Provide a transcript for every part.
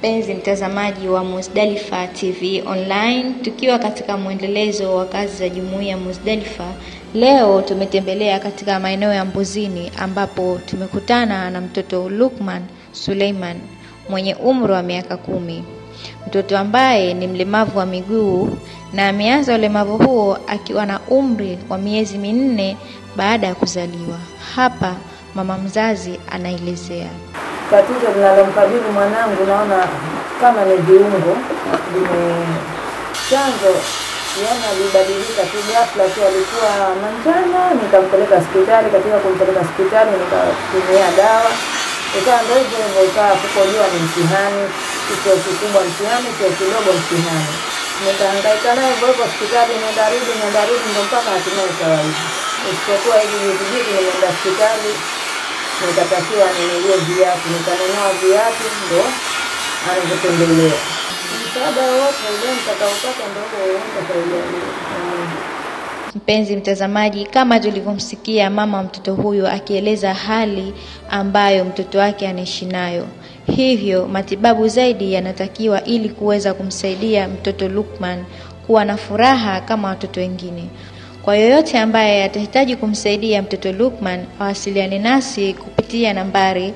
Mpenzi mtazamaji wa Muzdalifa TV online, tukiwa katika mwendelezo wa kazi za jumuiya Muzdalifa, leo tumetembelea katika maeneo ya Mbuzini ambapo tumekutana na mtoto Lukman Suleiman mwenye umri wa miaka 10. Mtoto ambaye ni mlemavu wa miguu na ameanza ulemavu huo akiwa na umri wa miezi 4 baada ya kuzaliwa. Hapa mama mzazi anaelezea. Tatizo linalomkabili mwanangu naona kama ni viungo chanzo, yana libadilika tu ghafla. Alikuwa Manjano, nikampeleka hospitali. Katika kumpeleka hospitali nikatumia dawa, ikawa ndio hivyo, ikawa kukojua ni mtihani, kio kikubwa mtihani, kio kidogo mtihani. Nikahangaika naye hivyo hospitali, nenda rudi ndio mpaka hatimaye kawaida. Isipokuwa hivi vitu nimeenda hospitali, nikatakiwa ninunue viatu, nikanunua viatu ndio anavyotembelea. Msaada wote ule nitakaopata ndio nitaendelea. Mpenzi mtazamaji, kama tulivyomsikia mama mtoto huyo akieleza hali ambayo mtoto wake anaishi nayo, hivyo matibabu zaidi yanatakiwa ili kuweza kumsaidia mtoto Lukman kuwa na furaha kama watoto wengine. Kwa yoyote ambaye atahitaji kumsaidia mtoto Lukman, awasiliane nasi kupitia nambari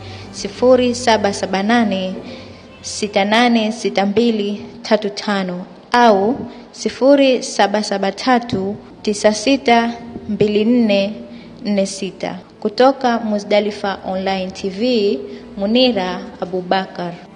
0778 686235 au 0773 962446. Kutoka Muzdalifa Online TV, Munira Abubakar.